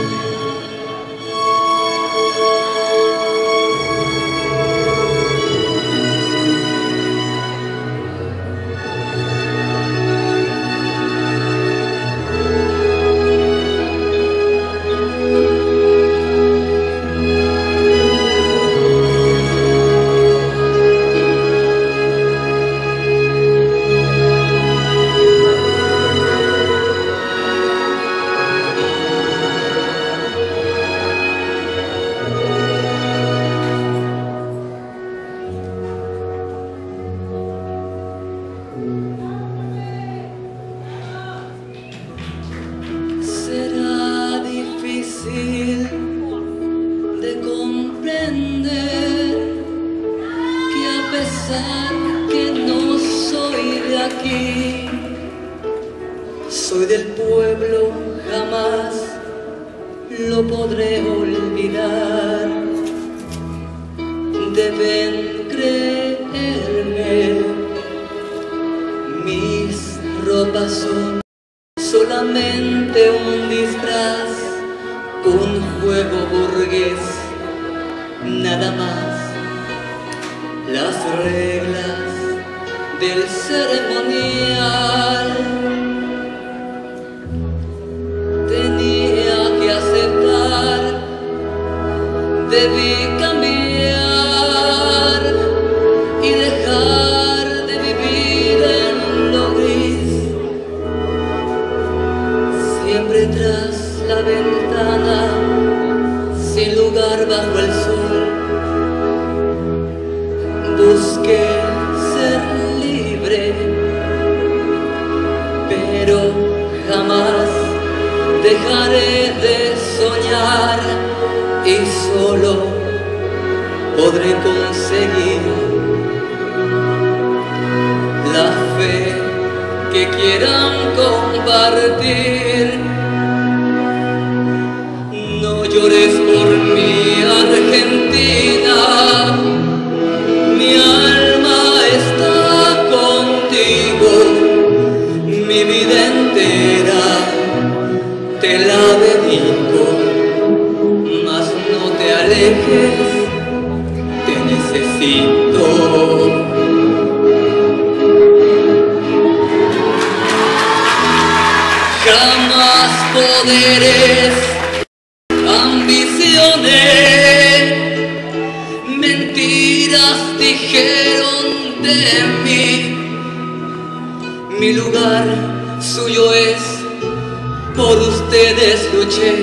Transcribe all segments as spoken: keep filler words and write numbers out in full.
Que no soy de aquí, soy del pueblo, jamás lo podré olvidar. Deben creerme, mis ropas son solamente un disfraz, un juego burgués, nada más. Las reglas del ceremonial tenía que aceptar, debí cambiar y dejar de vivir en lo gris. Siempre tras la ventana, sin lugar bajo el sol, busqué ser libre, pero jamás dejaré de soñar y solo podré conseguir la fe que quieran compartir. No llores por mi Argentina, mi alma está contigo, mi vida entera te la dedico, mas no te alejes, te necesito. Jamás poderes, ambiciones, mentiras dijeron de mí. Mi lugar suyo es, por ustedes luché.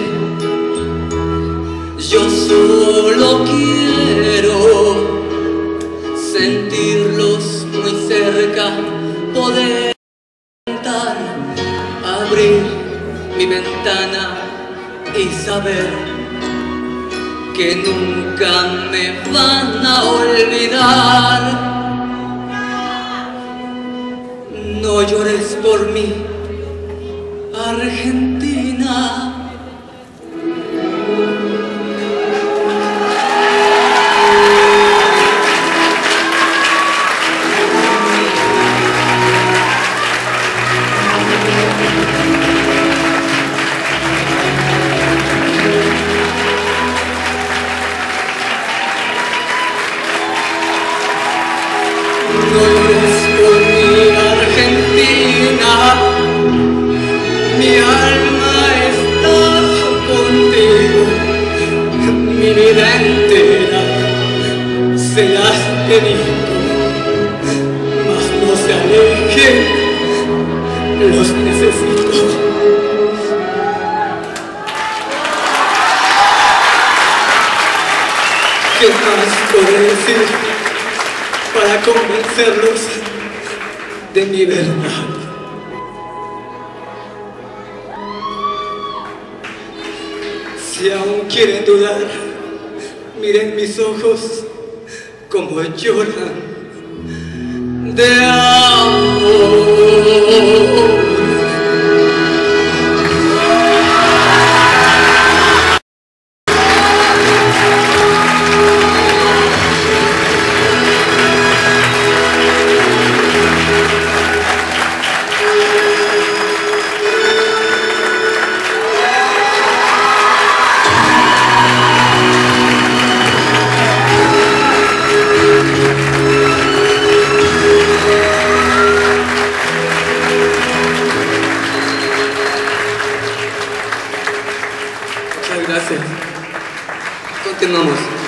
Yo solo quiero sentirlos muy cerca, poder cantar, abrir mi ventana y saber que nunca me van a olvidar. No llores por mí, Argentina. No llores por mi Argentina, mi alma está contigo, mi vida entera se las dedico, mas no se alejen, los necesito. ¿Qué más podré decir para convencerlos de mi verdad? Si aún quieren dudar, miren mis ojos como lloran de amor. Gracias. Continuamos.